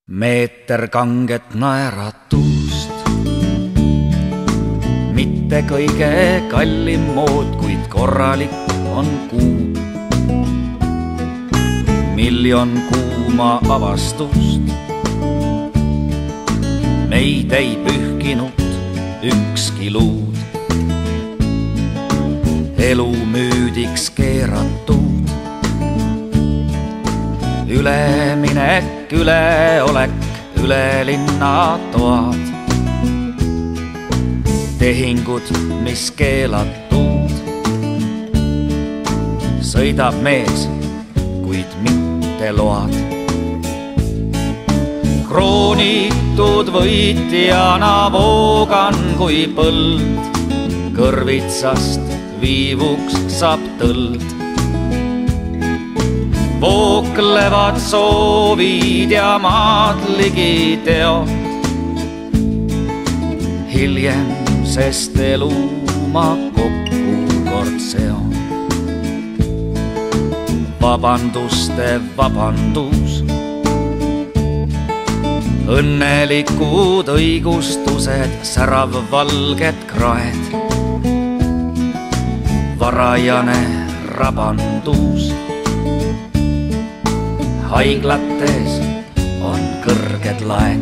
meeter kanget naeratust. Mitte kõige kallim mood, kuid korralik on kuu. Miljon kuuma avastust. Meid ei pühkinud ükski luud. Elu müüdiks keeratud. Üleminek, üleolek, üle linnatoad. Tehingud, mis keelatud. Sõidab mees, kuid mitte load. Kroonitud võitjana voogan kui põld. Kõrvitsast viivuks saab tõld. Vooklevad soovid ja maadligi teod. Hiljem, sest elu ma kokku kord seon. Vabanduste vabandus. Õnnelikud õigustused, särav valged kraed. Varajane rabandus. Haiglates on kõrged laed.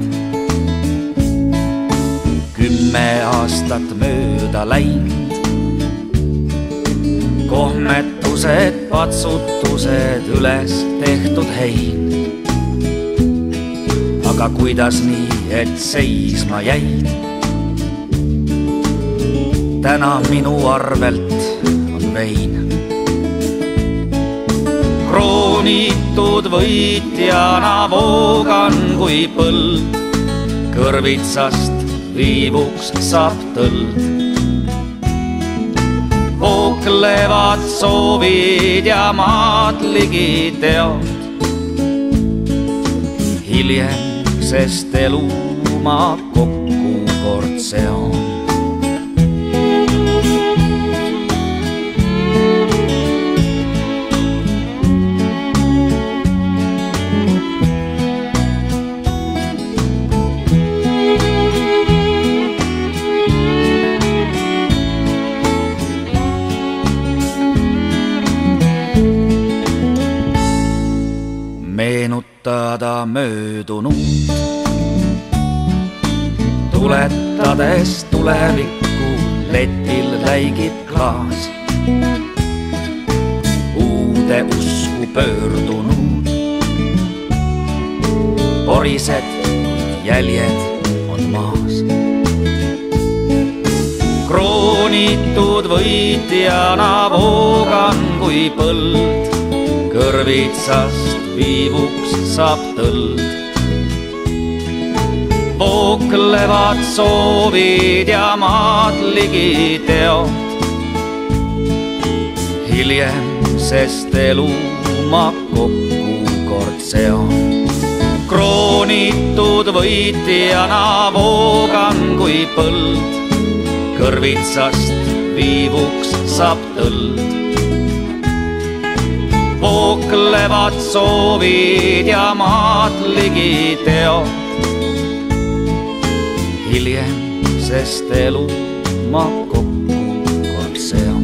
10 aastat mööda läinud. Kohmetused, patsutused, üles tehtud hein. Aga kuidas nii, et seisma jäid? Täna minu arvelt on vein. Kroonitud võitjana voogan kui põld. Kõrvitsast viivuks saab tõld. Vooklevad soovid ja maadligi teod. Hiljem, sest elu ma kokku kord seon. Meenutada möödunut, tuletades tulevikku, letil läigib klaas. Uude usku pöördunud, porised jäljed on maas. Kroonitud võitjana voogan kui põld. Kõrvitsast viivuks saab tõld. Vooklevad soovid ja maadligi teod. Hiljem, sest elu ma kokku kord seon. Kroonitud võitjana voogan kui põld. Kõrvitsast viivuks saab tõld. Vooklevad soovid ja maadligi teod. Hiljem, sest elu ma kokku kord seon.